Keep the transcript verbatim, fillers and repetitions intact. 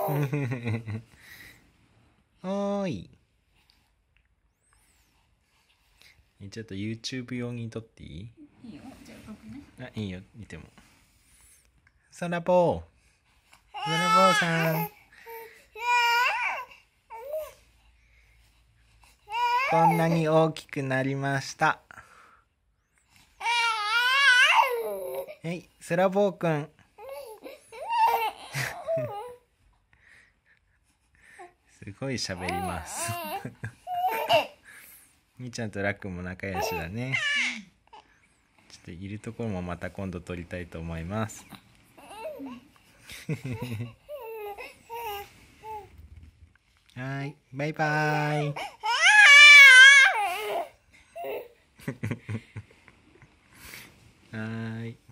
おーい。ちょっと YouTube 用に撮っていい？ いいよ、じゃあ僕ね。 あ、いいよ、見ても。そらぼう。そらぼうさん。こんなに大きくなりました。はい、そらぼうくん。すごい喋ります。みーちゃんとらっくんも仲良しだね。ちょっといるところもまた今度撮りたいと思います。はい、バイバーイ。はーい。